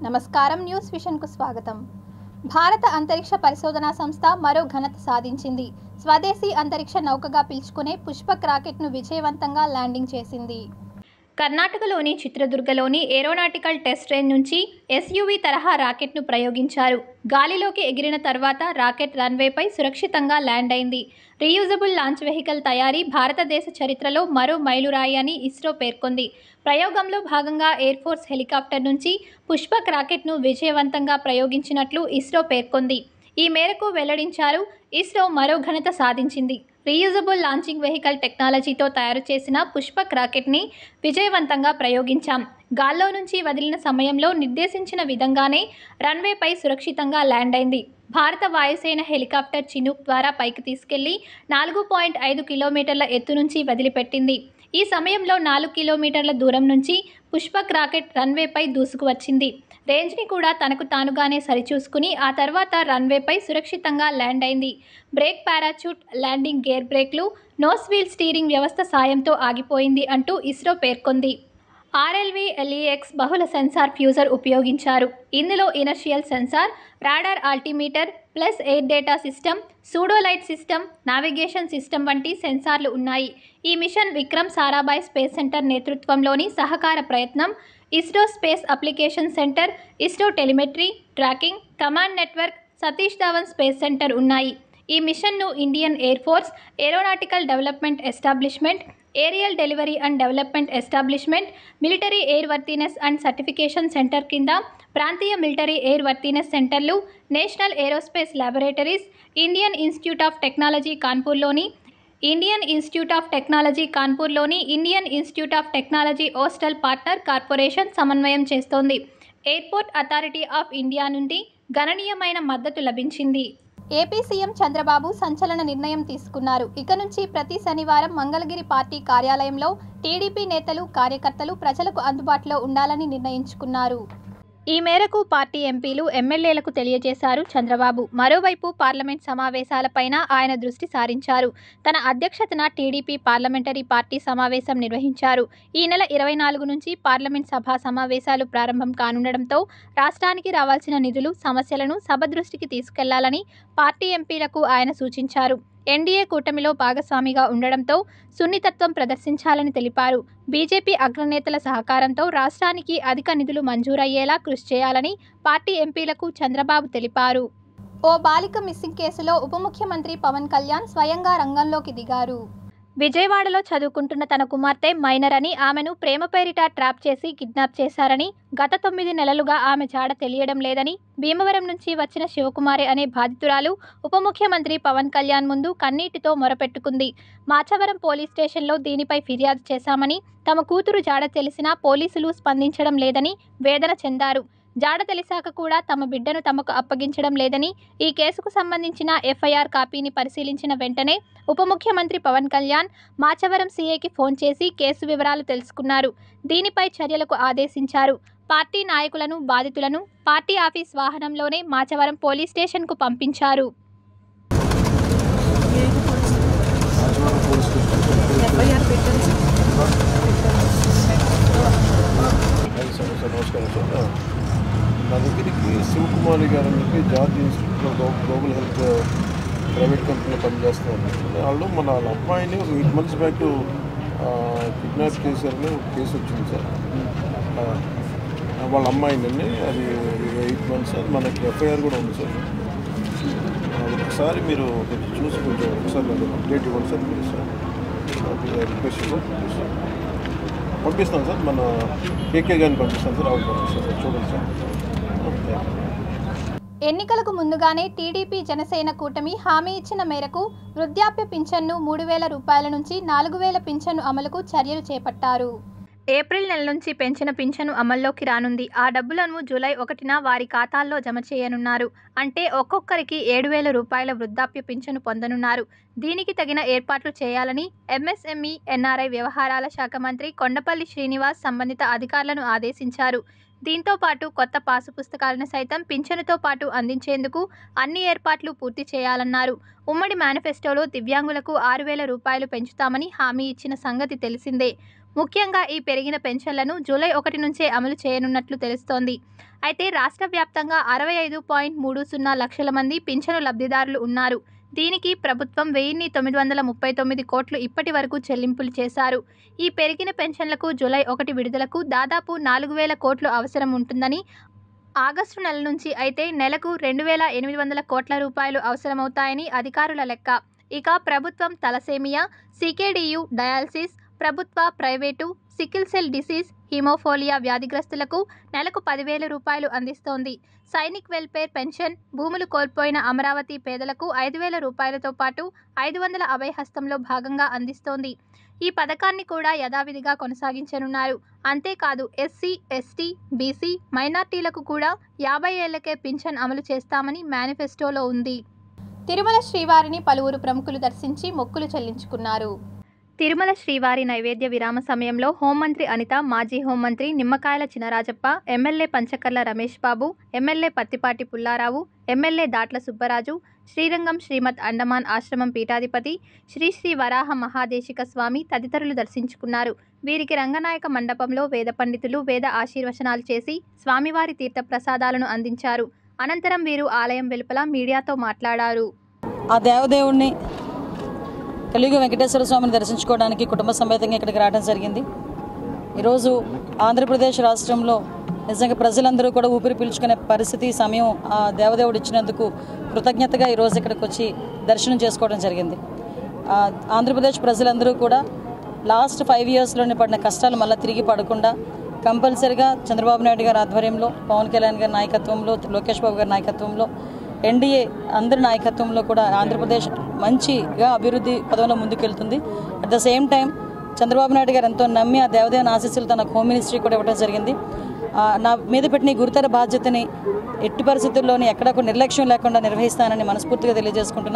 నమస్కారం news vision కు స్వాగతం. భారత అంతరిక్ష పరిశోధనా సంస్థ మరో ఘనత సాధించింది. స్వదేశీ అంతరిక్ష నౌకగా పిలుచుకునే పుష్పక్ రాకెట్ను విజయవంతంగా ల్యాండింగ్ చేసింది. కర్ణాటకలోని చిత్రదుర్గలోని ఏరోనాటికల్ టెస్ట్ రేంజ్ నుంచి ఎస్యూవీ తరహా రాకెట్ను ప్రయోగించారు. గాలిలోకి ఎగిరిన తర్వాత రాకెట్ రన్వేపై సురక్షితంగా ల్యాండ్ అయింది. రీయూజబుల్ లాంచ్ వెహికల్ తయారీ భారతదేశ చరిత్రలో మరో మైలురాయి అని ఇస్రో పేర్కొంది. ప్రయోగంలో భాగంగా ఎయిర్ ఫోర్స్ హెలికాప్టర్ నుంచి పుష్పక్ రాకెట్ను విజయవంతంగా ప్రయోగించినట్లు ఇస్రో పేర్కొంది. ఈ మేరకు వెల్లడించారు. ఇస్రో మరో ఘనత సాధించింది. రీయూజబుల్ లాంచింగ్ వెహికల్ టెక్నాలజీతో తయారు చేసిన పుష్పక్ రాకెట్ని విజయవంతంగా ప్రయోగించాం. గాల్లో నుంచి వదిలిన సమయంలో నిర్దేశించిన విధంగానే రన్వేపై సురక్షితంగా ల్యాండ్ అయింది. భారత వాయుసేన హెలికాప్టర్ చినూక్ ద్వారా పైకి తీసుకెళ్లి 4.5 కిలోమీటర్ల ఎత్తు నుంచి వదిలిపెట్టింది. ఈ సమయంలో 4 కిలోమీటర్ల దూరం నుంచి పుష్పక్ రాకెట్ రన్వేపై దూసుకువచ్చింది. రేంజ్ని కూడా తనకు తానుగానే సరిచూసుకుని ఆ తర్వాత రన్వేపై సురక్షితంగా ల్యాండ్ అయింది. Brake, parachute, landing gear brakes, nose wheel steering వ్యవస్థ సాయంతో ఆగిపోయింది అంటూ ఇస్రో పేర్కొంది. ఆర్ఎల్వి ఎల్ఈఎక్స్ బహుళ సెన్సార్ ఫ్యూజర్ ఉపయోగించారు. ఇందులో inertial sensor, radar altimeter, plus air data system, pseudolite system, navigation system వంటి సెన్సార్లు ఉన్నాయి. ఈ mission Vikram Sarabhai space centre నేతృత్వంలోని సహకార ప్రయత్నం. ISRO space application centre, ISRO telemetry, tracking, command network, Satish Dhawan space centre ఉన్నాయి. ఈ మిషన్ను Indian air force, aeronautical development establishment, aerial delivery and development establishment, military airworthiness and certification centre కింద ప్రాంతీయ మిలిటరీ ఎయిర్ వర్తీనెస్ సెంటర్లు, national aerospace laboratories, Indian institute of technology కాన్పూర్లోని Indian institute of technology ఓస్టల్ partner corporation సమన్వయం చేస్తోంది. Airport authority of India నుండి గణనీయమైన మద్దతు లభించింది. ఏపీ సీఎం చంద్రబాబు సంచలన నిర్ణయం తీసుకున్నారు. ఇక నుంచి ప్రతి శనివారం మంగళగిరి పార్టీ కార్యాలయంలో టీడీపీ నేతలు, కార్యకర్తలు ప్రజలకు అందుబాటులో ఉండాలని నిర్ణయించుకున్నారు. ఈ మేరకు పార్టీ ఎంపీలు, ఎమ్మెల్యేలకు తెలియజేశారు చంద్రబాబు. మరోవైపు పార్లమెంట్ సమావేశాలపైన ఆయన దృష్టి సారించారు. తన అధ్యక్షతన టీడీపీ పార్లమెంటరీ పార్టీ సమావేశం నిర్వహించారు. ఈ నెల 24 నుంచి పార్లమెంట్ సభా సమావేశాలు ప్రారంభం కానుండడంతో రాష్ట్రానికి రావాల్సిన నిధులు, సమస్యలను సభ దృష్టికి తీసుకెళ్లాలని పార్టీ ఎంపీలకు ఆయన సూచించారు. ఎన్డీఏ కూటమిలో భాగస్వామిగా ఉండడంతో సున్నితత్వం ప్రదర్శించాలని తెలిపారు. బీజేపీ అగ్రనేతల సహకారంతో రాష్ట్రానికి అధిక నిధులు మంజూరయ్యేలా కృషి చేయాలని పార్టీ ఎంపీలకు చంద్రబాబు తెలిపారు. ఓ బాలిక మిస్సింగ్ కేసులో ఉప ముఖ్యమంత్రి పవన్ కళ్యాణ్ స్వయంగా రంగంలోకి దిగారు. విజయవాడలో చదువుకుంటున్న తన కుమార్తె మైనర్ అని, ఆమెను ప్రేమ పేరిట ట్రాప్ చేసి కిడ్నాప్ చేశారని, గత 9 నెలలుగా ఆమె జాడ తెలియడం లేదని భీమవరం నుంచి వచ్చిన శివకుమారి అనే బాధితురాలు ఉప ముఖ్యమంత్రి పవన్ కళ్యాణ్ ముందు కన్నీటితో మొరపెట్టుకుంది. మాచవరం పోలీస్ స్టేషన్లో దీనిపై ఫిర్యాదు చేశామని, తమ కూతురు జాడ తెలిసినా పోలీసులు స్పందించడం లేదని వేదన చెందారు. జాడ తెలిసాక కూడా తమ బిడ్డను తమకు అప్పగించడం లేదని, ఈ కేసుకు సంబంధించిన ఎఫ్ఐఆర్ కాపీని పరిశీలించిన వెంటనే ఉప ముఖ్యమంత్రి పవన్ కళ్యాణ్ మాచవరం సీఐకి ఫోన్ చేసి కేసు వివరాలు తెలుసుకున్నారు. దీనిపై చర్యలకు ఆదేశించారు. పార్టీ నాయకులను, బాధితులను పార్టీ ఆఫీస్ వాహనంలోనే మాచవరం పోలీస్ స్టేషన్కు పంపించారు. నా దగ్గరికి శివకుమారి గారు అని చెప్పి జార్జ్ ఇన్స్టిట్యూట్లో గ్లోబల్ హెల్త్ ప్రైవేట్ కంపెనీలో పనిచేస్తున్నారు. వాళ్ళు వాళ్ళ అమ్మాయిని ఒక 8 months బ్యాక్ కిడ్నాప్ చేశారని ఒక కేసు వచ్చింది సార్. వాళ్ళ అమ్మాయిని అది 8 months అది మనకి ఎఫ్ఐఆర్ కూడా ఉంది సార్. ఒకసారి మీరు కొంచెం చూసి ఒకసారి నాకు అప్డేట్ ఇవ్వండి సార్. మీరు సార్ రిక్వెస్ట్ సార్ పంపిస్తాను సార్. మన కేకే గారిని పంపిస్తాను సార్. ఆవిడ పంపిస్తాను సార్. చూడండి సార్. ఎన్నికలకు ముందుగానే టీడీపీ, జనసేన కూటమి హామీ ఇచ్చిన మేరకు వృద్ధాప్య పింఛన్ను 3,000 రూపాయల నుంచి 4,000 పింఛను అమలుకు చర్యలు చేపట్టారు. ఏప్రిల్ నెల నుంచి పెంచిన పింఛను అమల్లోకి రానుంది. ఆ డబ్బులను జూలై 1న వారి ఖాతాల్లో జమ చేయనున్నారు. అంటే ఒక్కొక్కరికి 7,000 రూపాయల వృద్ధాప్య పింఛను పొందనున్నారు. దీనికి తగిన ఏర్పాట్లు చేయాలని ఎంఎస్ఎంఈ, ఎన్ఆర్ఐ వ్యవహారాల శాఖ మంత్రి కొండపల్లి శ్రీనివాస్ సంబంధిత అధికారులను ఆదేశించారు. దీంతో పాటు కొత్త పాసు పుస్తకాలను సైతం పింఛనుతో పాటు అందించేందుకు అన్ని ఏర్పాట్లు పూర్తి చేయాలన్నారు. ఉమ్మడి మేనిఫెస్టోలో దివ్యాంగులకు 6,000 రూపాయలు పెంచుతామని హామీ ఇచ్చిన సంగతి తెలిసిందే. ముఖ్యంగా ఈ పెరిగిన పెన్షన్లను జూలై 1 నుంచే అమలు చేయనున్నట్లు తెలుస్తోంది. అయితే రాష్ట్ర వ్యాప్తంగా 65.30 లక్షల మంది పింఛను లబ్ధిదారులు ఉన్నారు. దీనికి ప్రభుత్వం 1,939 కోట్లు ఇప్పటి వరకు చెల్లింపులు చేశారు. ఈ పెరిగిన పెన్షన్లకు జూలై 1 విడుదలకు దాదాపు 4,000 కోట్లు అవసరం ఉంటుందని, ఆగస్టు నెల నుంచి అయితే నెలకు 2,800 కోట్ల రూపాయలు అవసరమవుతాయని అధికారుల లెక్క. ఇక ప్రభుత్వం తలసేమియా, CKDU, డయాలసిస్, ప్రభుత్వ, private, sickle cell disease, haemophilia వ్యాధిగ్రస్తులకు నెలకు 10,000 రూపాయలు అందిస్తోంది. సైనిక్ వెల్ఫేర్ పెన్షన్, భూములు కోల్పోయిన అమరావతి పేదలకు 5,000 రూపాయలతో పాటు 500 అభయహస్తంలో భాగంగా అందిస్తోంది. ఈ పథకాన్ని కూడా యథావిధిగా కొనసాగించనున్నారు. అంతేకాదు SC, ST, BC, మైనార్టీలకు కూడా 50 ఏళ్లకే పింఛన్ అమలు చేస్తామని మేనిఫెస్టోలో ఉంది. తిరుమల శ్రీవారిని పలువురు ప్రముఖులు దర్శించి మొక్కులు చెల్లించుకున్నారు. తిరుమల శ్రీవారి నైవేద్య విరామ సమయంలో హోంమంత్రి అనిత, మాజీ హోంమంత్రి Nimmakayala Chinarajappa, MLA Panchakarla Ramesh Babu, MLA Prathipati Pullarao, MLA Datla Subbaraju, Srirangam Srimad Andavan ఆశ్రమం పీఠాధిపతి శ్రీ శ్రీ వరాహ మహాదేశిక స్వామి తదితరులు దర్శించుకున్నారు. వీరికి రంగనాయక మండపంలో వేద పండితులు వేద ఆశీర్వచనాలు చేసి స్వామివారి తీర్థ ప్రసాదాలను అందించారు. అనంతరం వీరు ఆలయం వెలుపల మీడియాతో మాట్లాడారు. ఆ దేవదేవుణ్ణి కలియుగ వెంకటేశ్వర స్వామిని దర్శించుకోవడానికి కుటుంబ సమేతంగా ఇక్కడికి రావడం జరిగింది. ఈరోజు ఆంధ్రప్రదేశ్ రాష్ట్రంలో నిజంగా ప్రజలందరూ కూడా ఊపిరి పీల్చుకునే పరిస్థితి, సమయం ఆ దేవదేవుడు ఇచ్చినందుకు కృతజ్ఞతగా ఈరోజు ఇక్కడికి వచ్చి దర్శనం చేసుకోవడం జరిగింది. ఆంధ్రప్రదేశ్ ప్రజలందరూ కూడా లాస్ట్ 5 ఇయర్స్లోనే పడిన కష్టాలు మళ్ళీ తిరిగి పడకుండా కంపల్సరిగా చంద్రబాబు నాయుడు గారి ఆధ్వర్యంలో, పవన్ కళ్యాణ్ గారి నాయకత్వంలో, లోకేష్ బాబు గారి నాయకత్వంలో, NDA అందరి నాయకత్వంలో కూడా ఆంధ్రప్రదేశ్ మంచిగా అభివృద్ధి పదంలో ముందుకెళ్తుంది. At the same time Chandrababu Naidu గారు ఎంతో నమ్మి ఆ దేవదేవుని ఆశీస్సులు తన హోమ్ మినిస్ట్రీ కూడా ఇవ్వడం జరిగింది. నా మీద పెట్టిన గురుతర బాధ్యతని ఎట్టి పరిస్థితుల్లోని ఎక్కడా నిర్లక్ష్యం లేకుండా నిర్వహిస్తానని మనస్ఫూర్తిగా తెలియజేసుకుంటున్నా.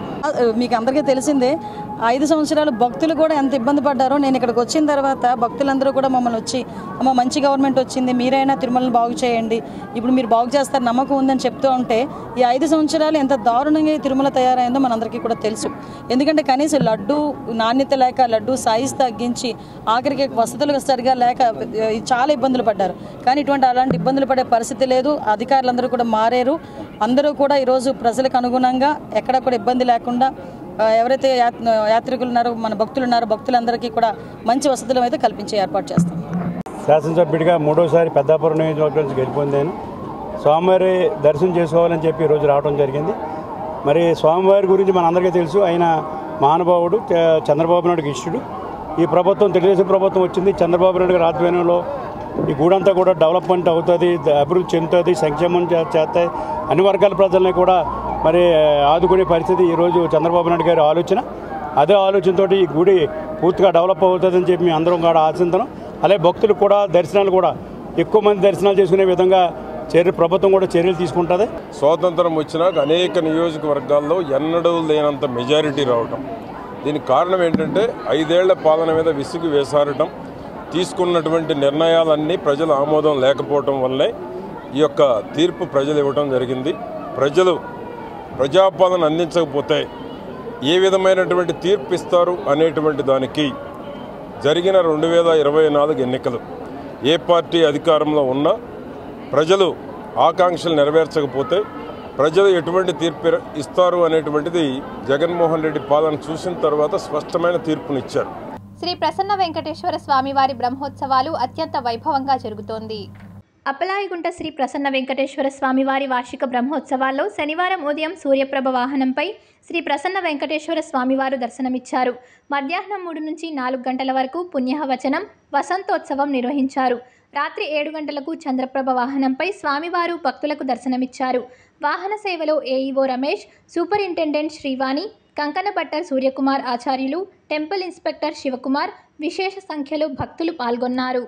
మీకు అందరికీ తెలిసిందే, 5 సంవత్సరాలు భక్తులు కూడా ఎంత ఇబ్బంది పడ్డారో. నేను ఇక్కడికి వచ్చిన తర్వాత భక్తులందరూ కూడా మమ్మల్ని వచ్చి, అమ్మ మంచి గవర్నమెంట్ వచ్చింది, మీరైనా తిరుమలని బాగు చేయండి, ఇప్పుడు మీరు బాగు చేస్తారు నమ్మకం ఉందని చెప్తూ ఉంటే, ఈ 5 సంవత్సరాలు ఎంత దారుణంగా ఈ తిరుమల తయారైందో మనందరికీ కూడా తెలుసు. ఎందుకంటే కనీసం లడ్డు నాణ్యత లేక, లడ్డు సైజ్ తగ్గించి, ఆఖరికి వసతులు సరిగా లేక చాలా ఇబ్బందులు పడ్డారు. కానీ అలాంటి ఇబ్బందులు పడే పరిస్థితి లేదు. అధికారులందరూ కూడా మారారు. అందరూ కూడా ఈరోజు ప్రజలకు అనుగుణంగా ఎక్కడ కూడా ఇబ్బంది లేకుండా ఎవరైతే యాత్రికులు ఉన్నారో, మన భక్తులు ఉన్నారో, భక్తులందరికీ కూడా మంచి వసతులు అయితే కల్పించే ఏర్పాటు చేస్తాం. శాసనసభ్యుడిగా 3వసారి పెద్దాపురం నియోజకవర్గం నుంచి గెలిపొందాను. స్వామివారి దర్శనం చేసుకోవాలని చెప్పి ఈరోజు రావడం జరిగింది. మరి స్వామివారి గురించి మనందరికీ తెలుసు, ఆయన మహానుభావుడు, చంద్రబాబు నాయుడుకి ఇష్టుడు. ఈ ప్రభుత్వం తెలుగుదేశం ప్రభుత్వం వచ్చింది. చంద్రబాబు నాయుడు గారి ఆధ్వర్యంలో ఈ గూడంతా కూడా డెవలప్మెంట్ అవుతుంది, అభివృద్ధి చెందుతుంది, సంక్షేమం చేస్తాయి, అన్ని వర్గాల ప్రజల్ని కూడా మరి ఆదుకునే పరిస్థితి ఈరోజు చంద్రబాబు నాయుడు గారి ఆలోచన. అదే ఆలోచనతో ఈ గుడి పూర్తిగా డెవలప్ అవుతుందని చెప్పి మేము అందరం కూడా ఆశిస్తున్నాం. అలాగే భక్తులు కూడా దర్శనాలు కూడా ఎక్కువ మంది దర్శనాలు చేసుకునే విధంగా ప్రభుత్వం కూడా చర్యలు తీసుకుంటుంది. స్వాతంత్రం వచ్చినాక అనేక నియోజకవర్గాల్లో ఎన్నడూ లేనంత మెజారిటీ రావటం, దీనికి కారణం ఏంటంటే 5 ఏళ్ల పాలన మీద విసుగు వేసారటం, తీసుకున్నటువంటి నిర్ణయాలన్నీ ప్రజల ఆమోదం లేకపోవటం వల్లే ఈ యొక్క తీర్పు ప్రజలు ఇవ్వటం జరిగింది. ప్రజలు ప్రజాపాలన అందించకపోతే ఏ విధమైనటువంటి తీర్పు ఇస్తారు అనేటువంటి దానికి జరిగిన 2024 ఎన్నికలు, ఏ పార్టీ అధికారంలో ఉన్నా ప్రజలు ఆకాంక్షలు నెరవేర్చకపోతే ప్రజలు ఎటువంటి తీర్పు ఇస్తారు అనేటువంటిది జగన్మోహన్ రెడ్డి పాలన చూసిన తర్వాత స్పష్టమైన తీర్పునిచ్చారు. శ్రీ ప్రసన్న వెంకటేశ్వర స్వామివారి బ్రహ్మోత్సవాలు అత్యంత వైభవంగా జరుగుతోంది. అప్పలాయిగుంట శ్రీ ప్రసన్న వెంకటేశ్వర స్వామివారి వార్షిక బ్రహ్మోత్సవాల్లో శనివారం ఉదయం సూర్యప్రభ వాహనంపై శ్రీ ప్రసన్న వెంకటేశ్వర స్వామివారు దర్శనమిచ్చారు. మధ్యాహ్నం 3 నుంచి 4 గంటల వరకు పుణ్యవచనం, వసంతోత్సవం నిర్వహించారు. రాత్రి 7 గంటలకు చంద్రప్రభ వాహనంపై స్వామివారు భక్తులకు దర్శనమిచ్చారు. వాహన సేవలో AEO Ramesh, superintendent Srivani, Kankanabhattar Suryakumar Acharyulu, temple inspector Shivakumar, విశేష సంఖ్యలో భక్తులు పాల్గొన్నారు.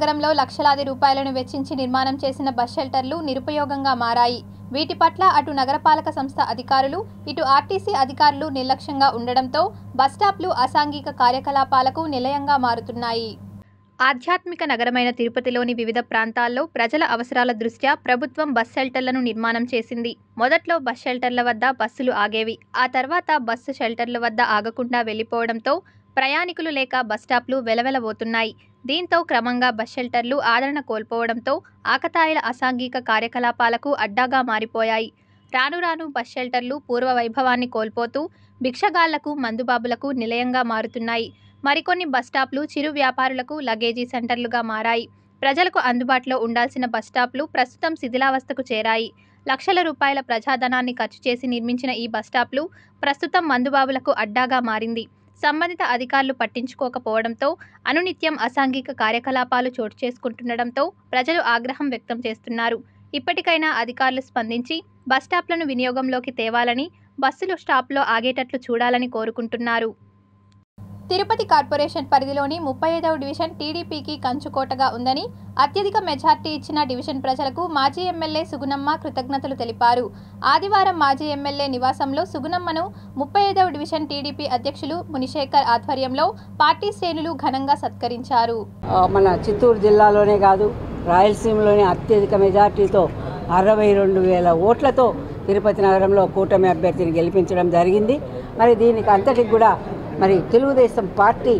నగరంలో లక్షలాది రూపాయలను వెచ్చించి నిర్మాణం చేసిన బస్ షెల్టర్లు నిరుపయోగంగా మారాయి. వీటి పట్ల అటు నగరపాలక సంస్థ అధికారులు, ఇటు ఆర్టీసీ అధికారులు నిర్లక్ష్యంగా ఉండడంతో బస్టాప్లు అసాంఘిక కార్యకలాపాలకు నిలయంగా మారుతున్నాయి. ఆధ్యాత్మిక నగరమైన తిరుపతిలోని వివిధ ప్రాంతాల్లో ప్రజల అవసరాల దృష్ట్యా ప్రభుత్వం బస్ షెల్టర్లను నిర్మాణం చేసింది. మొదట్లో బస్ షెల్టర్ల వద్ద బస్సులు ఆగేవి. ఆ తర్వాత బస్సు షెల్టర్ల వద్ద ఆగకుండా వెళ్లిపోవడంతో ప్రయాణికులు లేక బస్టాప్లు వెలవెలబోతున్నాయి. దీంతో క్రమంగా బస్ షెల్టర్లు ఆదరణ కోల్పోవడంతో ఆకతాయిల అసాంఘిక కార్యకలాపాలకు అడ్డాగా మారిపోయాయి. రాను రాను బస్ షెల్టర్లు పూర్వ వైభవాన్ని కోల్పోతూ భిక్షగాళ్లకు, మందుబాబులకు నిలయంగా మారుతున్నాయి. మరికొన్ని బస్టాప్లు చిరు వ్యాపారులకు లగేజీ సెంటర్లుగా మారాయి. ప్రజలకు అందుబాటులో ఉండాల్సిన బస్టాప్లు ప్రస్తుతం శిథిలావస్థకు చేరాయి. లక్షల రూపాయల ప్రజాధనాన్ని ఖర్చు చేసి నిర్మించిన ఈ బస్టాప్లు ప్రస్తుతం మందుబాబులకు అడ్డాగా మారింది. సంబంధిత అధికారులు పట్టించుకోకపోవడంతో అనునిత్యం అసాంఘిక కార్యకలాపాలు చోటు చేసుకుంటుండడంతో ప్రజలు ఆగ్రహం వ్యక్తం చేస్తున్నారు. ఇప్పటికైనా అధికారులు స్పందించి బస్టాప్లను వినియోగంలోకి తేవాలని, బస్సులు స్టాప్లో ఆగేటట్లు చూడాలని కోరుకుంటున్నారు. తిరుపతి కార్పొరేషన్ పరిధిలోని 35వ డివిజన్ టీడీపీకి కంచుకోటగా ఉందని, అత్యధిక మెజార్టీ ఇచ్చిన డివిజన్ ప్రజలకు మాజీ ఎమ్మెల్యే సుగుణమ్మ కృతజ్ఞతలు తెలిపారు. ఆదివారం మాజీ ఎమ్మెల్యే నివాసంలో సుగుణమ్మను 35వ డివిజన్ టీడీపీ అధ్యక్షులు మునిశేఖర్ ఆధ్వర్యంలో పార్టీ శ్రేణులు ఘనంగా సత్కరించారు. మన చిత్తూరు జిల్లాలోనే కాదు, రాయలసీమలోనే అత్యధిక మెజార్టీతో 62,000 ఓట్లతో తిరుపతి నగరంలో కూటమి అభ్యర్థిని గెలిపించడం జరిగింది. మరి దీనికి అంతటికి కూడా మరి తెలుగుదేశం పార్టీ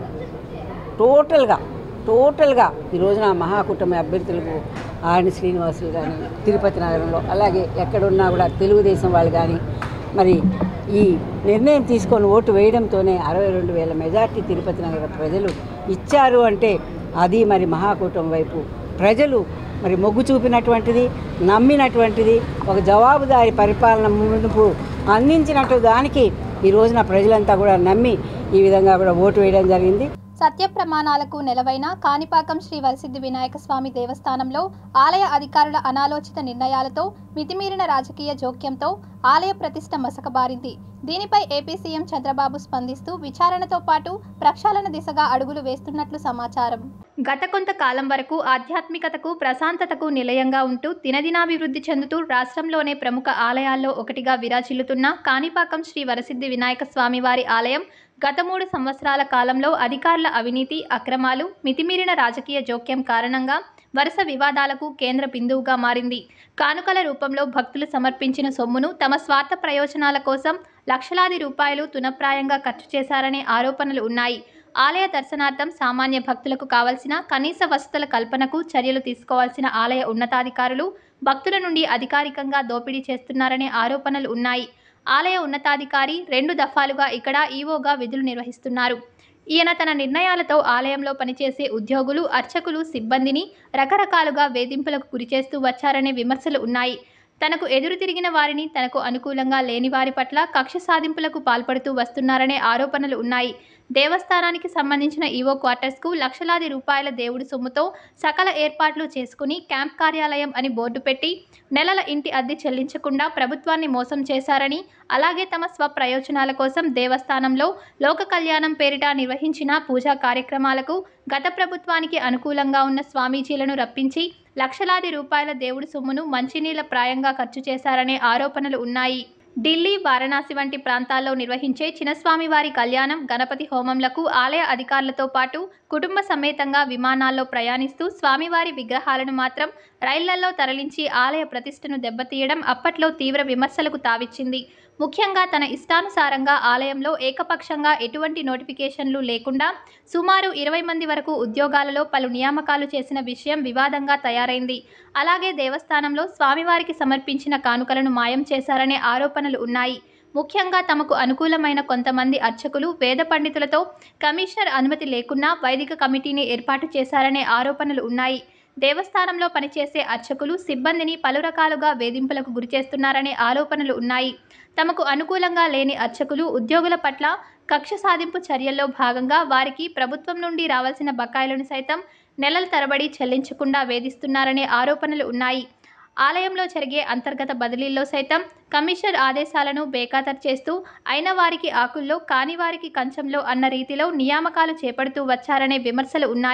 టోటల్గా ఈ రోజున మహాకూటమి అభ్యర్థులకు ఆర్ని శ్రీనివాసులు కానీ తిరుపతి నగరంలో, అలాగే ఎక్కడున్నా కూడా తెలుగుదేశం వాళ్ళు కానీ మరి ఈ నిర్ణయం తీసుకొని ఓటు వేయడంతోనే 62,000 మెజార్టీ తిరుపతి నగర ప్రజలు ఇచ్చారు. అంటే అది మరి మహాకూటమి వైపు ప్రజలు మరి మొగ్గు చూపినటువంటిది, నమ్మినటువంటిది, ఒక జవాబుదారీ పరిపాలన ముందుకు అందించినట్టు దానికి ఈ రోజున ప్రజలంతా కూడా నమ్మి ఈ విధంగా కూడా ఓటు వేయడం జరిగింది. సత్య ప్రమాణాలకు నెలవైన కాణిపాకం శ్రీ వరసిద్ధి వినాయక స్వామి దేవస్థానంలో ఆలయ అధికారుల అనాలోచిత నిర్ణయాలతో, మితిమీరిన రాజకీయ జోక్యంతో ఆలయ ప్రతిష్ఠ మసకబారింది. దీనిపై ఏపీ సీఎం చంద్రబాబు స్పందిస్తూ విచారణతో పాటు ప్రక్షాళన దిశగా అడుగులు వేస్తున్నట్లు సమాచారం. గత కొంతకాలం వరకు ఆధ్యాత్మికతకు, ప్రశాంతతకు నిలయంగా ఉంటూ దినదినాభివృద్ధి చెందుతూ రాష్ట్రంలోనే ప్రముఖ ఆలయాల్లో ఒకటిగా విరాజిల్లుతున్న కాణిపాకం శ్రీ వరసిద్ధి వినాయక స్వామివారి ఆలయం గత 3 సంవత్సరాల కాలంలో అధికారుల అవినీతి, అక్రమాలు, మితిమీరిన రాజకీయ జోక్యం కారణంగా వరుస వివాదాలకు కేంద్ర బిందువుగా మారింది. కానుకల రూపంలో భక్తులు సమర్పించిన సొమ్మును తమ స్వార్థ ప్రయోజనాల కోసం లక్షలాది రూపాయలు తునప్రాయంగా ఖర్చు చేశారనే ఆరోపణలు ఉన్నాయి. ఆలయ దర్శనార్థం సామాన్య భక్తులకు కావాల్సిన కనీస వసతుల కల్పనకు చర్యలు తీసుకోవాల్సిన ఆలయ ఉన్నతాధికారులు భక్తుల నుండి అధికారికంగా దోపిడీ చేస్తున్నారనే ఆరోపణలు ఉన్నాయి. ఆలయ ఉన్నతాధికారి 2 దఫాలుగా ఇక్కడ ఈవోగా విధులు నిర్వహిస్తున్నారు. ఈయన తన నిర్ణయాలతో ఆలయంలో పనిచేసే ఉద్యోగులు, అర్చకులు, సిబ్బందిని రకరకాలుగా వేధింపులకు గురిచేస్తూ వచ్చారనే విమర్శలు ఉన్నాయి. తనకు ఎదురు తిరిగిన వారిని, తనకు అనుకూలంగా లేని వారి పట్ల కక్ష సాధింపులకు పాల్పడుతూ వస్తున్నారనే ఆరోపణలు ఉన్నాయి. దేవస్థానానికి సంబంధించిన ఈవో క్వార్టర్స్కు లక్షలాది రూపాయల దేవుడి సొమ్ముతో సకల ఏర్పాట్లు చేసుకుని క్యాంప్ కార్యాలయం అని బోర్డు పెట్టి నెలల ఇంటి అద్దె చెల్లించకుండా ప్రభుత్వాన్ని మోసం చేశారని, అలాగే తమ స్వప్రయోజనాల కోసం దేవస్థానంలో లోక కళ్యాణం పేరిట నిర్వహించిన పూజా కార్యక్రమాలకు గత ప్రభుత్వానికి అనుకూలంగా ఉన్న స్వామీజీలను రప్పించి లక్షలాది రూపాయల దేవుడి సొమ్మును మంచినీళ్ల ప్రాయంగా ఖర్చు చేశారనే ఆరోపణలు ఉన్నాయి. ఢిల్లీ, వారణాసి వంటి ప్రాంతాల్లో నిర్వహించే చిన్నస్వామివారి కళ్యాణం, గణపతి హోమంలకు ఆలయ అధికారులతో పాటు కుటుంబ సమేతంగా విమానాల్లో ప్రయాణిస్తూ స్వామివారి విగ్రహాలను మాత్రం రైళ్లలో తరలించి ఆలయ ప్రతిష్టను దెబ్బతీయడం అప్పట్లో తీవ్ర విమర్శలకు తావిచ్చింది. ముఖ్యంగా తన ఇష్టానుసారంగా ఆలయంలో ఏకపక్షంగా ఎటువంటి నోటిఫికేషన్లు లేకుండా సుమారు 20 మంది వరకు ఉద్యోగాలలో పలు నియామకాలు చేసిన విషయం వివాదంగా తయారైంది. అలాగే దేవస్థానంలో స్వామివారికి సమర్పించిన కానుకలను మాయం చేశారనే ఆరోపణలు ఉన్నాయి. ముఖ్యంగా తమకు అనుకూలమైన కొంతమంది అర్చకులు, వేద పండితులతో కమిషనర్ అనుమతి లేకున్నా వైదిక కమిటీని ఏర్పాటు చేశారనే ఆరోపణలు ఉన్నాయి. దేవస్థానంలో పనిచేసే అర్చకులు, సిబ్బందిని పలు రకాలుగా వేధింపులకు గురిచేస్తున్నారనే ఆరోపణలు ఉన్నాయి. తమకు అనుకూలంగా లేని అర్చకులు, ఉద్యోగుల పట్ల కక్ష సాధింపు చర్యల్లో భాగంగా వారికి ప్రభుత్వం నుండి రావాల్సిన బకాయిలను సైతం నెలల తరబడి చెల్లించకుండా వేధిస్తున్నారనే ఆరోపణలు ఉన్నాయి. ఆలయంలో జరిగే అంతర్గత బదిలీల్లో సైతం కమిషనర్ ఆదేశాలను బేఖాతరు చేస్తూ అయిన వారికి ఆకుల్లో, కాని వారికి కంచంలో అన్న రీతిలో నియామకాలు చేపడుతూ వచ్చారనే విమర్శలు ఉన్నాయి.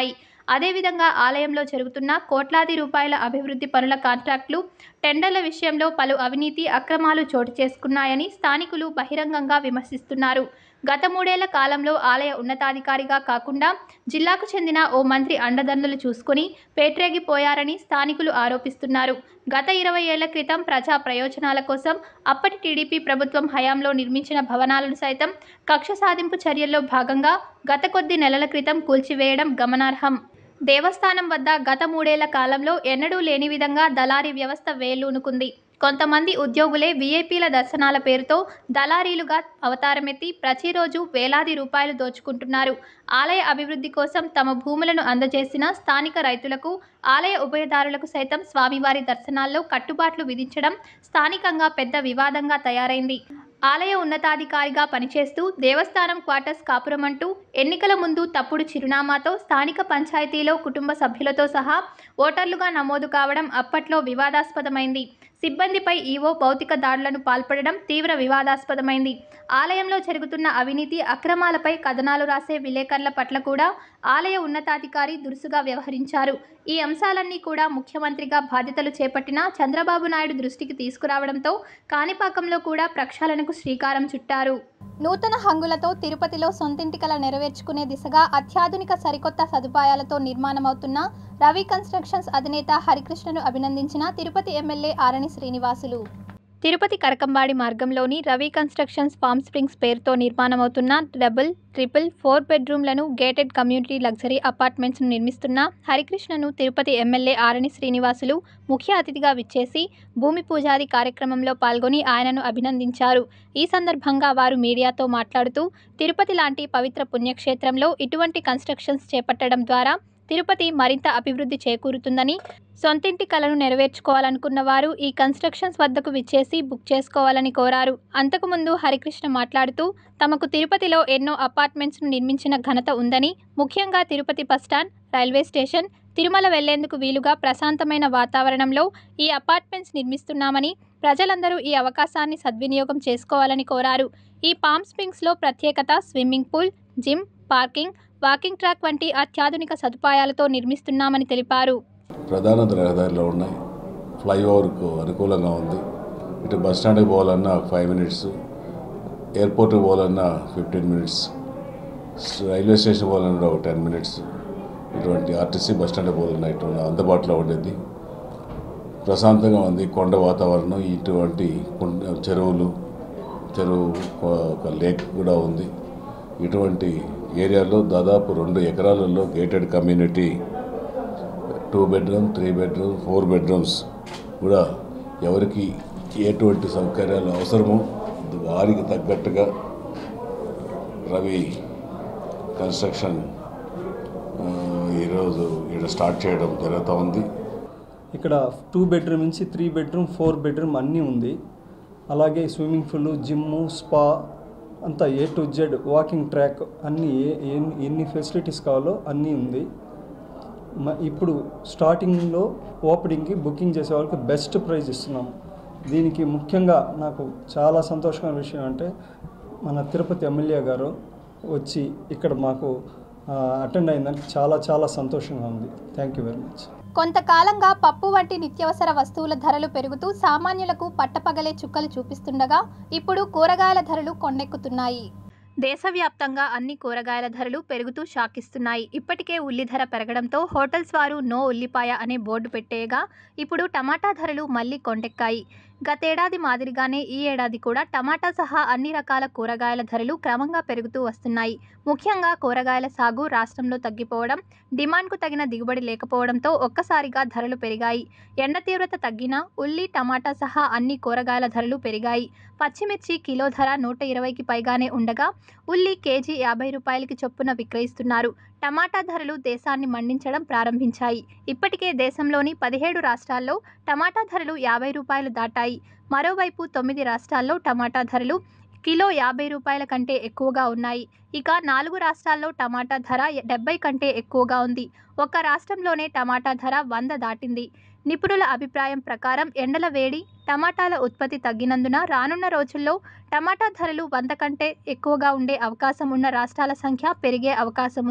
అదేవిధంగా ఆలయంలో జరుగుతున్న కోట్లాది రూపాయల అభివృద్ధి పనుల కాంట్రాక్టులు, టెండర్ల విషయంలో పలు అవినీతి అక్రమాలు చోటు చేసుకున్నాయని స్థానికులు బహిరంగంగా విమర్శిస్తున్నారు. గత 3 ఏళ్ల కాలంలో ఆలయ ఉన్నతాధికారిగా కాకుండా జిల్లాకు చెందిన ఓ మంత్రి అండదండలు చూసుకుని పేట్రేగిపోయారని స్థానికులు ఆరోపిస్తున్నారు. గత 20 ఏళ్ల క్రితం ప్రజా ప్రయోజనాల కోసం అప్పటి టీడీపీ ప్రభుత్వం హయాంలో నిర్మించిన భవనాలను సైతం కక్ష సాధింపు చర్యల్లో భాగంగా గత కొద్ది నెలల క్రితం కూల్చివేయడం గమనార్హం. దేవస్థానం వద్ద గత 3 ఏళ్ల కాలంలో ఎన్నడూ లేని విధంగా దళారీ వ్యవస్థ వేళ్లూనుకుంది. కొంతమంది ఉద్యోగులే వీఐపీల దర్శనాల పేరుతో దళారీలుగా అవతారమెత్తి ప్రతిరోజు వేలాది రూపాయలు దోచుకుంటున్నారు. ఆలయ అభివృద్ధి కోసం తమ భూములను అందజేసిన స్థానిక రైతులకు, ఆలయ ఉభయదారులకు సైతం స్వామివారి దర్శనాల్లో కట్టుబాట్లు విధించడం స్థానికంగా పెద్ద వివాదంగా తయారైంది. ఆలయ ఉన్నతాధికారిగా పనిచేస్తూ దేవస్థానం క్వార్టర్స్ కాపురమంటూ ఎన్నికల ముందు తప్పుడు చిరునామాతో స్థానిక పంచాయతీలో కుటుంబ సభ్యులతో సహా ఓటర్లుగా నమోదు కావడం అప్పట్లో వివాదాస్పదమైంది. సిబ్బందిపై ఈవో భౌతిక దాడులను పాల్పడడం తీవ్ర వివాదాస్పదమైంది. ఆలయంలో జరుగుతున్న అవినీతి అక్రమాలపై కథనాలు రాసే విలేకరుల పట్ల కూడా ఆలయ ఉన్నతాధికారి దురుసుగా వ్యవహరించారు. ఈ అంశాలన్నీ కూడా ముఖ్యమంత్రిగా బాధ్యతలు చేపట్టిన చంద్రబాబు నాయుడు దృష్టికి తీసుకురావడంతో కాణిపాకంలో కూడా ప్రక్షాళనకు శ్రీకారం చుట్టారు. నూతన హంగులతో తిరుపతిలో సొంతింటి కల నెరవేర్చుకునే దిశగా అత్యాధునిక సరికొత్త సదుపాయాలతో నిర్మాణమవుతున్న రవి కన్స్ట్రక్షన్స్ అధినేత హరికృష్ణను అభినందించిన తిరుపతి ఎమ్మెల్యే ఆరణి శ్రీనివాసులు. తిరుపతి కరకంబాడి మార్గంలోని రవి కన్స్ట్రక్షన్స్ ఫార్మ్ స్ప్రింగ్స్ పేరుతో నిర్మాణమవుతున్న డబుల్, ట్రిపుల్, 4 బెడ్రూమ్లను గేటెడ్ కమ్యూనిటీ లగ్జరీ అపార్ట్మెంట్స్ను నిర్మిస్తున్న హరికృష్ణను తిరుపతి ఎమ్మెల్యే ఆరణి శ్రీనివాసులు ముఖ్య అతిథిగా విచ్చేసి భూమి పూజాది కార్యక్రమంలో పాల్గొని ఆయనను అభినందించారు. ఈ సందర్భంగా వారు మీడియాతో మాట్లాడుతూ తిరుపతి లాంటి పవిత్ర పుణ్యక్షేత్రంలో ఇటువంటి కన్స్ట్రక్షన్స్ చేపట్టడం ద్వారా తిరుపతి మరింత అభివృద్ధి చేకూరుతుందని, సొంతింటి కలను నెరవేర్చుకోవాలనుకున్న వారు ఈ కన్స్ట్రక్షన్స్ వద్దకు విచ్చేసి బుక్ చేసుకోవాలని కోరారు. అంతకుముందు హరికృష్ణ మాట్లాడుతూ తమకు తిరుపతిలో ఎన్నో అపార్ట్మెంట్స్ను నిర్మించిన ఘనత ఉందని, ముఖ్యంగా Tirupati bus stand, railway station, Tirumala వెళ్లేందుకు వీలుగా ప్రశాంతమైన వాతావరణంలో ఈ అపార్ట్మెంట్స్ నిర్మిస్తున్నామని, ప్రజలందరూ ఈ అవకాశాన్ని సద్వినియోగం చేసుకోవాలని కోరారు. ఈ పామ్ స్ప్రింగ్స్లో ప్రత్యేకత swimming pool, gym, parking, walking track వంటి అత్యాధునిక సదుపాయాలతో నిర్మిస్తున్నామని తెలిపారు. ప్రధాన రహదారిలో ఉన్నాయి, ఫ్లైఓవర్కు అనుకూలంగా ఉంది. ఇటు బస్ స్టాండ్కి పోవాలన్నా 5 మినిట్స్, ఎయిర్పోర్ట్కి పోవాలన్నా 15 మినిట్స్, రైల్వే స్టేషన్ పోవాలన్నా 10 మినిట్స్, ఇటువంటి ఆర్టీసీ బస్ స్టాండ్కి పోవాలన్నా ఇటువంటి అందుబాటులో ఉండేది. ప్రశాంతంగా ఉంది, కొండ వాతావరణం, ఇటువంటి చెరువు ఒక లేక్ కూడా ఉంది. ఇటువంటి ఏరియాలో దాదాపు 2 ఎకరాలలో gated community 2 bedroom, 3 bedroom, 4 bedrooms కూడా ఎవరికి ఎటువంటి సౌకర్యాలు అవసరమో వారికి తగ్గట్టుగా రవి కన్స్ట్రక్షన్ ఈరోజు ఇక్కడ స్టార్ట్ చేయడం జరుగుతూ ఉంది. ఇక్కడ 2 బెడ్రూమ్ నుంచి 3 బెడ్రూమ్, 4 బెడ్రూమ్ అన్నీ ఉంది. అలాగే స్విమ్మింగ్ పూల్, జిమ్ము, స్పా అంతా A to Z, walking track అన్నీ ఎన్ని ఫెసిలిటీస్ కావాలో అన్నీ ఉంది. ఇప్పుడు స్టార్టింగ్లో ఓపెనింగ్కి బుకింగ్ చేసే వాళ్ళకి బెస్ట్ ప్రైజ్ ఇస్తున్నాం. దీనికి ముఖ్యంగా నాకు చాలా సంతోషకరమైన విషయం అంటే మన తిరుపతి ఎమ్మెల్యే గారు వచ్చి ఇక్కడ మాకు అటెండ్ అయిందానికి చాలా చాలా సంతోషంగా ఉంది. Thank you very much. కొంతకాలంగా పప్పు వంటి నిత్యావసర వస్తువుల ధరలు పెరుగుతూ సామాన్యులకు పట్టపగలే చుక్కలు చూపిస్తుండగా ఇప్పుడు కూరగాయల ధరలు కొండెక్కుతున్నాయి. దేశవ్యాప్తంగా అన్ని కూరగాయల ధరలు పెరుగుతూ షాకిస్తున్నాయి. ఇప్పటికే ఉల్లి ధర పెరగడంతో హోటల్స్ వారు నో ఉల్లిపాయ అనే బోర్డు పెట్టేయగా ఇప్పుడు టమాటా ధరలు మళ్లీ కొండెక్కాయి. గతేడాది మాదిరిగానే ఈ ఏడాది కూడా టమాటా సహా అన్ని రకాల కూరగాయల ధరలు క్రమంగా పెరుగుతూ వస్తున్నాయి. ముఖ్యంగా కూరగాయల సాగు రాష్ట్రంలో తగ్గిపోవడం, డిమాండ్కు తగిన దిగుబడి లేకపోవడంతో ఒక్కసారిగా ధరలు పెరిగాయి. ఎండ తీవ్రత తగ్గినా ఉల్లి, టమాటా సహా అన్ని కూరగాయల ధరలు పెరిగాయి. పచ్చిమిర్చి కిలో ధర 120కి పైగానే ఉండగా ఉల్లి కేజీ 50 రూపాయలకి చొప్పున విక్రయిస్తున్నారు. టమాటా ధరలు దేశాన్ని మండించడం ప్రారంభించాయి. ఇప్పటికే దేశంలోని 17 రాష్ట్రాల్లో టమాటా ధరలు 50 రూపాయలు దాటాయి. మరోవైపు 9 రాష్ట్రాల్లో టమాటా ధరలు కిలో 50 రూపాయల కంటే ఎక్కువగా ఉన్నాయి. ఇక 4 రాష్ట్రాల్లో టమాటా ధర 70 కంటే ఎక్కువగా ఉంది. ఒక్క రాష్ట్రంలోనే టమాటా ధర 100 దాటింది. నిపుణుల అభిప్రాయం ప్రకారం ఎండల వేడి, టమాటాల ఉత్పత్తి తగ్గినందున రానున్న రోజుల్లో టమాటా ధరలు 100 కంటే ఎక్కువగా ఉండే అవకాశం ఉన్న రాష్ట్రాల సంఖ్య పెరిగే అవకాశం ఉంది.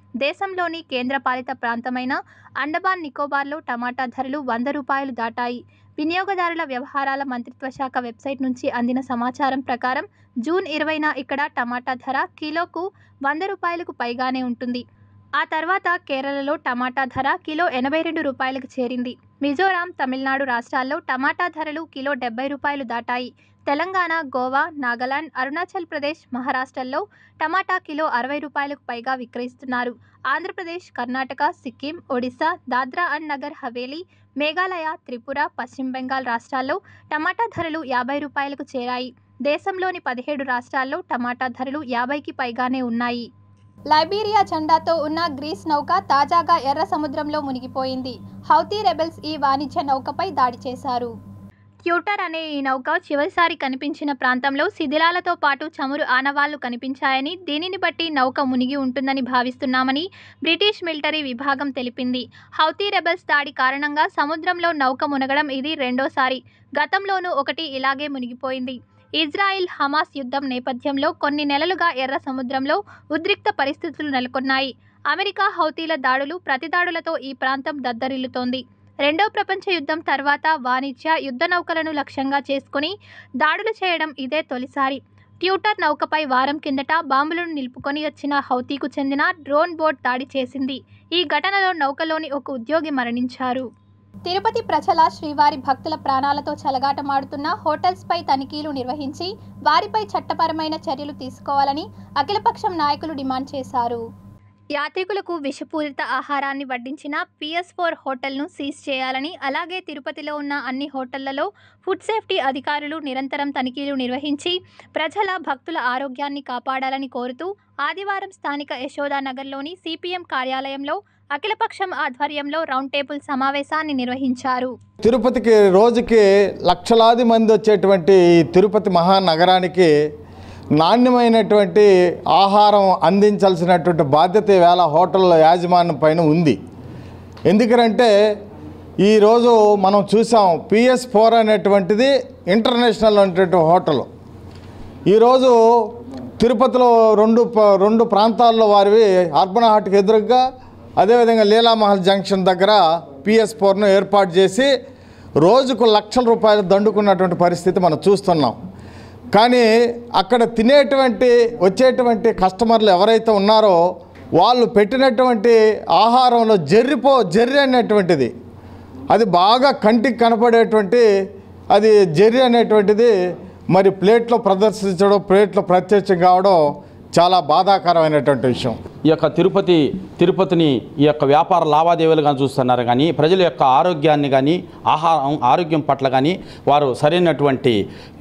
దేశంలోని కేంద్రపాలిత ప్రాంతమైన అండమాన్ నికోబార్లో టమాటా ధరలు 100 రూపాయలు దాటాయి. వినియోగదారుల వ్యవహారాల మంత్రిత్వ శాఖ వెబ్సైట్ నుంచి అందిన సమాచారం ప్రకారం జూన్ 20న ఇక్కడ టమాటా ధర కిలోకు 100 రూపాయలకు పైగానే ఉంటుంది. ఆ తర్వాత కేరళలో టమాటా ధర కిలో 82 రూపాయలకు చేరింది. మిజోరాం, తమిళనాడు రాష్ట్రాల్లో టమాటా ధరలు కిలో 70 రూపాయలు దాటాయి. తెలంగాణ, గోవా, నాగాలాండ్, అరుణాచల్ ప్రదేశ్, మహారాష్ట్రల్లో టమాటా కిలో 60 రూపాయలకు పైగా విక్రయిస్తున్నారు. ఆంధ్రప్రదేశ్, కర్ణాటక, సిక్కిం, ఒడిశా, దాద్రా అండ్ నగర్ హవేలీ, మేఘాలయ, త్రిపుర, పశ్చిమ బెంగాల్ రాష్ట్రాల్లో టమాటా ధరలు 50 రూపాయలకు చేరాయి. దేశంలోని 17 రాష్ట్రాల్లో టమాటా ధరలు 50కి పైగానే ఉన్నాయి. లైబీరియా జెండాతో ఉన్న గ్రీస్ నౌక తాజాగా ఎర్ర సముద్రంలో మునిగిపోయింది. హౌతీ రెబెల్స్ ఈ వాణిజ్య నౌకపై దాడి చేశారు. ట్యూటర్ అనే ఈ నౌక చివరిసారి కనిపించిన ప్రాంతంలో శిథిలాలతో పాటు చమురు ఆనవాళ్లు కనిపించాయని, దీనిని బట్టి నౌక మునిగి ఉంటుందని భావిస్తున్నామని బ్రిటిష్ మిలిటరీ విభాగం తెలిపింది. హౌతీ రెబెల్స్ దాడి కారణంగా సముద్రంలో నౌక మునగడం ఇది రెండోసారి. గతంలోనూ ఒకటి ఇలాగే మునిగిపోయింది. ఇజ్రాయిల్ హమాస్ యుద్ధం నేపథ్యంలో కొన్ని నెలలుగా ఎర్ర సముద్రంలో ఉద్రిక్త పరిస్థితులు నెలకొన్నాయి. అమెరికా హౌతీల దాడులు, ప్రతిదాడులతో ఈ ప్రాంతం దద్దరిల్లుతోంది. రెండో ప్రపంచ యుద్ధం తర్వాత వాణిజ్య, యుద్ధ నౌకలను లక్ష్యంగా చేసుకుని దాడులు చేయడం ఇదే తొలిసారి. ట్యూటర్ నౌకపై వారం కిందట బాంబులను నిలుపుకొని వచ్చిన హౌతీకు చెందిన డ్రోన్ బోట్ దాడి చేసింది. ఈ ఘటనలో నౌకలోని ఒక ఉద్యోగి మరణించారు. తిరుపతి ప్రజల శ్రీవారి భక్తుల ప్రాణాలతో చెలగాటమాడుతున్న హోటల్స్పై తనిఖీలు నిర్వహించి వారిపై చట్టపరమైన చర్యలు తీసుకోవాలని అఖిలపక్షం నాయకులు డిమాండ్ చేశారు. యాత్రికులకు విషపూరిత ఆహారాన్ని వడ్డించిన PS4 హోటల్ను సీజ్ చేయాలని, అలాగే తిరుపతిలో ఉన్న అన్ని హోటళ్లలో ఫుడ్ సేఫ్టీ అధికారులు నిరంతరం తనిఖీలు నిర్వహించి ప్రజల, భక్తుల ఆరోగ్యాన్ని కాపాడాలని కోరుతూ ఆదివారం స్థానిక యశోదానగర్లోని CPM కార్యాలయంలో అఖిలపక్షం ఆధ్వర్యంలో రౌండ్ టేబుల్ సమావేశాన్ని నిర్వహించారు. తిరుపతికి రోజుకి లక్షలాది మంది వచ్చేటువంటి తిరుపతి మహానగరానికి నాణ్యమైనటువంటి ఆహారం అందించాల్సినటువంటి బాధ్యత వేళ హోటళ్ళ యాజమాన్యం పైన ఉంది. ఎందుకంటే ఈరోజు మనం చూసాం PS4 అనేటువంటిది ఇంటర్నేషనల్ అనేటువంటి హోటల్. ఈరోజు తిరుపతిలో రెండు ప్రాంతాల్లో వారివి అర్బన్ హాట్కి ఎదురుగా, అదేవిధంగా లీలామహల్ జంక్షన్ దగ్గర PS4ను ఏర్పాటు చేసి రోజుకు లక్షల రూపాయలు దండుకున్నటువంటి పరిస్థితి మనం చూస్తున్నాం. కానీ అక్కడ వచ్చేటువంటి కస్టమర్లు ఎవరైతే ఉన్నారో వాళ్ళు పెట్టినటువంటి ఆహారంలో జెర్రీ అనేటువంటిది, అది బాగా కంటికి కనపడేటువంటి అది జెర్రీ అనేటువంటిది మరి ప్లేట్లో ప్రదర్శించడం, ప్లేట్లో ప్రత్యక్షం కావడం చాలా బాధాకరమైనటువంటి విషయం. ఈ యొక్క తిరుపతిని ఈ యొక్క వ్యాపార లావాదేవీలుగా చూస్తున్నారు. కానీ ప్రజల యొక్క ఆరోగ్యాన్ని కానీ ఆరోగ్యం పట్ల కానీ వారు సరైనటువంటి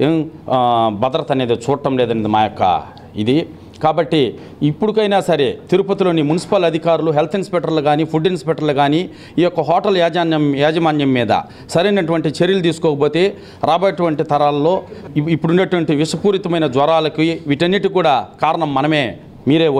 భద్రత అనేది చూడటం లేదనేది మా యొక్క ఇది. కాబట్టి ఇప్పటికైనా సరే తిరుపతిలోని మున్సిపల్ అధికారులు, హెల్త్ ఇన్స్పెక్టర్లు కానీ, ఫుడ్ ఇన్స్పెక్టర్లు కానీ ఈ యొక్క హోటల్ యాజమాన్యం మీద సరైనటువంటి చర్యలు తీసుకోకపోతే రాబోయేటువంటి తరాల్లో ఇప్పుడున్నటువంటి విషపూరితమైన జ్వరాలకి వీటన్నిటి కూడా కారణం మీరే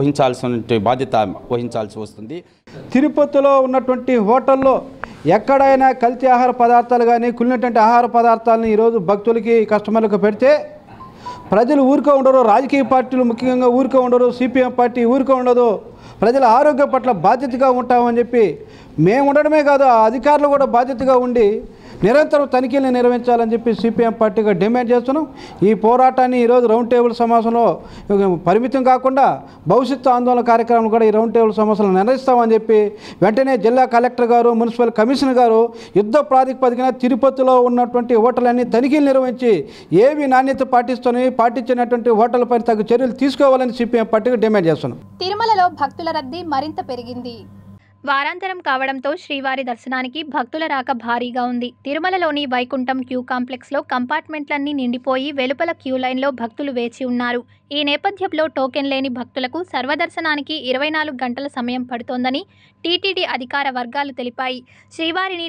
వహించాల్సి వస్తుంది. తిరుపతిలో ఉన్నటువంటి హోటల్లో ఎక్కడైనా కల్తీ ఆహార పదార్థాలు కానీ, కుళ్ళినటువంటి ఆహార పదార్థాలను ఈరోజు భక్తులకి, కస్టమర్లకు పెడితే ప్రజలు ఊరికే ఉండరు, రాజకీయ పార్టీలు ముఖ్యంగా ఊరికే ఉండరు, CPM పార్టీ ఊరికే ఉండదు. ప్రజల ఆరోగ్యం పట్ల బాధ్యతగా ఉంటామని చెప్పి మేము ఉండడమే కాదు, ఆ అధికారులు కూడా బాధ్యతగా ఉండి నిరంతరం తనిఖీలను నిర్వహించాలని చెప్పి CPM పార్టీగా డిమాండ్ చేస్తున్నాం. ఈ పోరాటాన్ని ఈరోజు రౌండ్ టేబుల్ సమావేశంలో పరిమితం కాకుండా భవిష్యత్తు ఆందోళన కార్యక్రమం కూడా ఈ రౌండ్ టేబుల్ సమావేశంలో నిర్వహిస్తామని చెప్పి వెంటనే జిల్లా కలెక్టర్ గారు, మున్సిపల్ కమిషనర్ గారు యుద్ధ ప్రాతిపదికన తిరుపతిలో ఉన్నటువంటి హోటళ్ళన్నీ తనిఖీలు నిర్వహించి ఏవి నాణ్యత పాటించినటువంటి హోటళ్లపై తగు చర్యలు తీసుకోవాలని CPM పార్టీగా డిమాండ్ చేస్తున్నాం. తిరుమలలో భక్తుల రద్దీ మరింత పెరిగింది. వారాంతరం కావడంతో శ్రీవారి దర్శనానికి భక్తుల రాక భారీగా ఉంది. తిరుమలలోని వైకుంఠం క్యూ కాంప్లెక్స్లో కంపార్ట్మెంట్లన్నీ నిండిపోయి వెలుపల క్యూ లైన్లో భక్తులు వేచి ఉన్నారు. ఈ నేపథ్యంలో టోకెన్ లేని భక్తులకు సర్వదర్శనానికి 24 గంటల సమయం పడుతోందని టీటీడీ అధికార వర్గాలు తెలిపాయి. శ్రీవారిని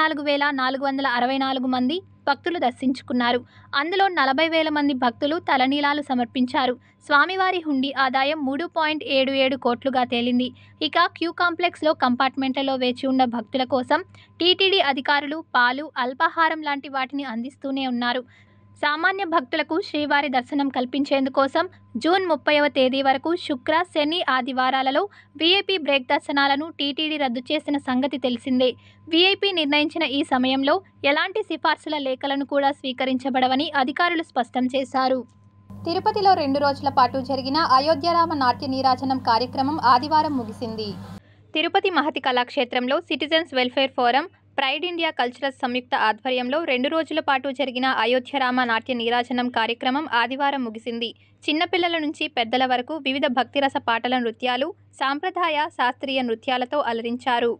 74,464 మంది భక్తులు దర్శించుకున్నారు. అందులో 40,000 మంది భక్తులు తలనీలాలు సమర్పించారు. స్వామివారి హుండీ ఆదాయం 3.77 కోట్లుగా తేలింది. ఇక క్యూ కాంప్లెక్స్లో కంపార్ట్మెంట్లలో వేచి ఉన్న భక్తుల కోసం టీటీడీ అధికారులు పాలు, అల్పాహారం లాంటి వాటిని అందిస్తూనే ఉన్నారు. సామాన్య భక్తులకు శ్రీవారి దర్శనం కల్పించేందుకోసం జూన్ 30వ తేదీ వరకు శుక్ర, శని, ఆదివారాలలో వీఐపీ బ్రేక్ దర్శనాలను టీటీడీ రద్దు చేసిన సంగతి తెలిసిందే. వీఐపీ నిర్ణయించిన ఈ సమయంలో ఎలాంటి సిఫార్సుల లేఖలను కూడా స్వీకరించబడవని అధికారులు స్పష్టం చేశారు. తిరుపతిలో 2 రోజుల పాటు జరిగిన అయోధ్యరామ నాట్య నీరాజనం కార్యక్రమం ఆదివారం ముగిసింది. తిరుపతి మహతి కళాక్షేత్రంలో citizens welfare forum, pride India culturals సంయుక్త ఆధ్వర్యంలో 2 రోజుల పాటు జరిగిన అయోధ్యరామ నాట్య నీరాజనం కార్యక్రమం ఆదివారం ముగిసింది. చిన్నపిల్లల నుంచి పెద్దల వరకు వివిధ భక్తిరస పాటల నృత్యాలు, సాంప్రదాయ శాస్త్రీయ నృత్యాలతో అలరించారు.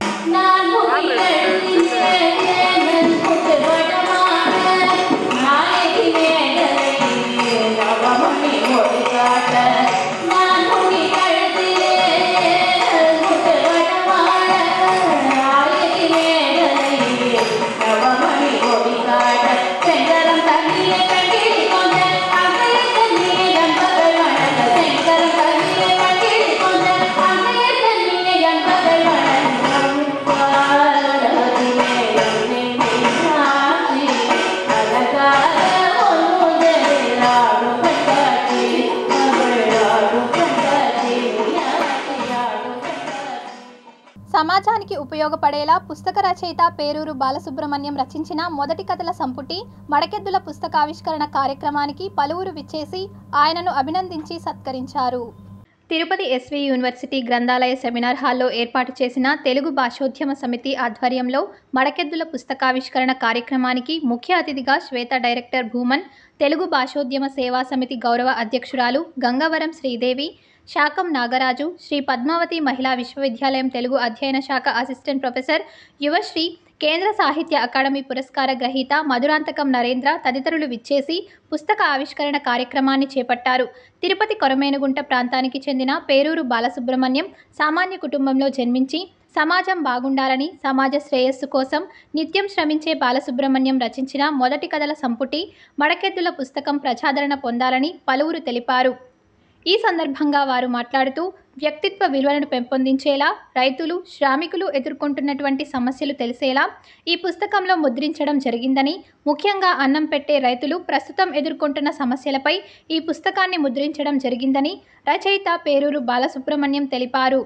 సమాజానికి ఉపయోగపడేలా పుస్తక రచయిత పేరూరు బాలసుబ్రహ్మణ్యం రచించిన మొదటి కథల సంపుటి మడకెద్దుల పుస్తకావిష్కరణ కార్యక్రమానికి పలువురు విచ్చేసి ఆయనను అభినందించి సత్కరించారు. తిరుపతి ఎస్వి యూనివర్సిటీ గ్రంథాలయ సెమినార్ హాల్లో ఏర్పాటు చేసిన తెలుగు భాషోద్యమ సమితి ఆధ్వర్యంలో మడకెద్దుల పుస్తకావిష్కరణ కార్యక్రమానికి ముఖ్య అతిథిగా శ్వేత డైరెక్టర్ భూమన్, తెలుగు భాషోద్యమ సేవా సమితి గౌరవ అధ్యక్షురాలు గంగవరం శ్రీదేవి, శాకం నాగరాజు, శ్రీ పద్మావతి మహిళా విశ్వవిద్యాలయం తెలుగు అధ్యయన శాఖ అసిస్టెంట్ ప్రొఫెసర్ యువశ్రీ, కేంద్ర సాహిత్య అకాడమీ పురస్కార గ్రహీత మధురాంతకం నరేంద్ర తదితరులు విచ్చేసి పుస్తక ఆవిష్కరణ కార్యక్రమాన్ని చేపట్టారు. తిరుపతి కొరమేనుగుంట ప్రాంతానికి చెందిన పేరూరు బాలసుబ్రహ్మణ్యం సామాన్య కుటుంబంలో జన్మించి సమాజం బాగుండాలని, సమాజ శ్రేయస్సు కోసం నిత్యం శ్రమించే బాలసుబ్రహ్మణ్యం రచించిన మొదటి కథల సంపుటి మడకెద్దుల పుస్తకం ప్రజాదరణ పొందాలని పలువురు తెలిపారు. ఈ సందర్భంగా వారు మాట్లాడుతూ వ్యక్తిత్వ విలువలను పెంపొందించేలా, రైతులు, శ్రామికులు ఎదుర్కొంటున్నటువంటి సమస్యలు తెలిసేలా ఈ పుస్తకంలో ముద్రించడం జరిగిందని, ముఖ్యంగా అన్నం పెట్టే రైతులు ప్రస్తుతం ఎదుర్కొంటున్న సమస్యలపై ఈ పుస్తకాన్ని ముద్రించడం జరిగిందని రచయిత పేరూరు బాలసుబ్రహ్మణ్యం తెలిపారు.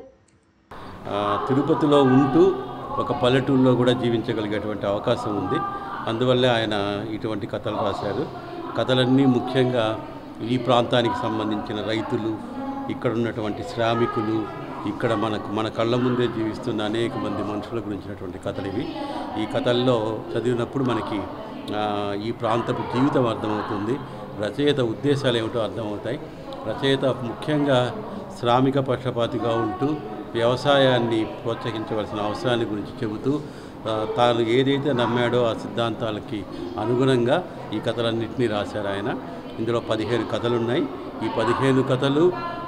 తిరుపతిలో ఉంటూ ఒక పల్లెటూరులో కూడా జీవించగలిగేటువంటి అవకాశం ఉంది. అందువల్లే ఆయన ఇటువంటి కథలు రాశారు. కథలన్నీ ముఖ్యంగా ఈ ప్రాంతానికి సంబంధించిన రైతులు, ఇక్కడ ఉన్నటువంటి శ్రామికులు, ఇక్కడ మన కళ్ళ ముందే జీవిస్తున్న అనేక మంది మనుషుల గురించినటువంటి కథలు ఇవి. ఈ కథల్లో చదివినప్పుడు మనకి ఈ ప్రాంతపు జీవితం అర్థమవుతుంది, రచయిత ఉద్దేశాలు ఏమిటో అర్థమవుతాయి. రచయిత ముఖ్యంగా శ్రామిక పక్షపాతిగా ఉంటూ వ్యవసాయాన్ని ప్రోత్సహించవలసిన అవసరాన్ని గురించి చెబుతూ తాను ఏదైతే నమ్మాడో ఆ సిద్ధాంతాలకి అనుగుణంగా ఈ కథలన్నింటినీ రాశారు ఆయన. ఇందులో 15 కథలున్నాయి. ఈ 15 కథలు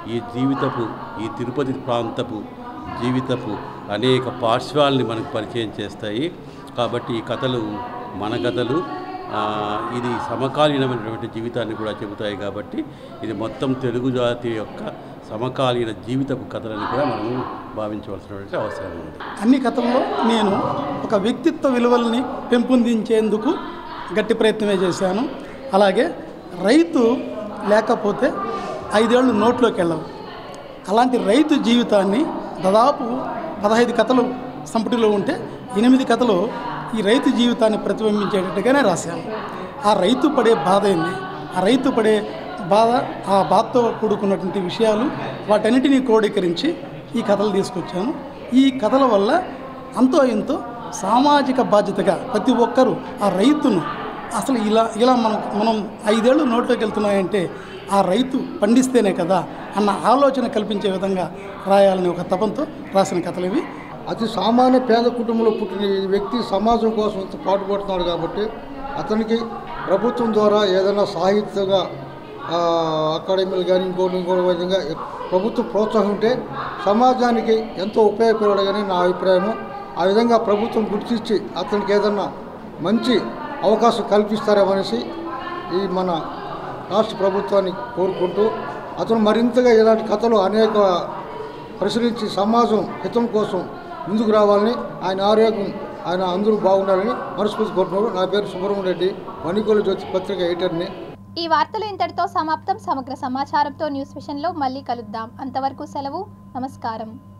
ఈ తిరుపతి ప్రాంతపు జీవితపు అనేక పార్శ్వాల్ని మనకు పరిచయం చేస్తాయి. కాబట్టి ఈ కథలు మన కథలు, ఇది సమకాలీనమైనటువంటి జీవితాన్ని కూడా చెబుతాయి. కాబట్టి ఇది మొత్తం తెలుగు జాతి యొక్క సమకాలీన జీవితపు కథలను కూడా మనము భావించవలసినటువంటి అవసరం ఉంది. అన్ని కథల్లో నేను ఒక వ్యక్తిత్వ విలువల్ని పెంపొందించేందుకు గట్టి ప్రయత్నమే చేశాను. అలాగే రైతు లేకపోతే 5 ఏళ్ళు నోట్లోకి వెళ్ళవు. అలాంటి రైతు జీవితాన్ని దాదాపు 15 కథలు సంపుటిలో ఉంటే 8 కథలు ఈ రైతు జీవితాన్ని ప్రతిబింబించేటట్టుగానే రాశాను. ఆ రైతు పడే బాధ ఏంది, ఆ రైతు పడే బాధ, ఆ బాధతో కూడుకున్నటువంటి విషయాలు, వాటన్నిటినీ క్రోడీకరించి ఈ కథలు తీసుకొచ్చాను. ఈ కథల వల్ల అంతో ఎంతో సామాజిక బాధ్యతగా ప్రతి ఒక్కరూ ఆ రైతును అసలు ఇలా మనం 5 ఏళ్ళు నోట్లోకి వెళ్తున్నాయంటే ఆ రైతు పండిస్తేనే కదా అన్న ఆలోచన కల్పించే విధంగా రాయాలని ఒక తపంతో రాసిన కథలు ఇవి. అతి సామాన్య పేద కుటుంబంలో పుట్టిన ఈ వ్యక్తి సమాజం కోసం పాటుపడుతున్నాడు కాబట్టి అతనికి ప్రభుత్వం ద్వారా ఏదైనా సాహిత్యంగా అకాడమీలు కానీ ఇంకో విధంగా ప్రభుత్వం ప్రోత్సాహం ఉంటే సమాజానికి ఎంతో ఉపయోగపడగని నా అభిప్రాయం. ఆ విధంగా ప్రభుత్వం గుర్తించి అతనికి ఏదన్నా మంచి అవకాశం కల్పిస్తారేమనేసి ఈ మన రాష్ట్ర ప్రభుత్వాన్ని కోరుకుంటూ అతను మరింతగా ఇలాంటి కథలు అనేక ప్రచురించి సమాజం హితం కోసం ముందుకు రావాలని, ఆయన ఆరోగ్యం ఆయన అందరూ బాగుండాలని మనస్ఫూర్తి కోరుతున్నారు. నా పేరు సుబ్రహ్మణ్య రెడ్డి, మణికొల్లు జ్యోతి పత్రిక ఎడిటర్ని. ఈ వార్తలు ఇంతటితో సమాప్తం. సమగ్ర సమాచారంతో న్యూస్ విషన్లో మళ్ళీ కలుద్దాం. అంతవరకు సెలవు. నమస్కారం.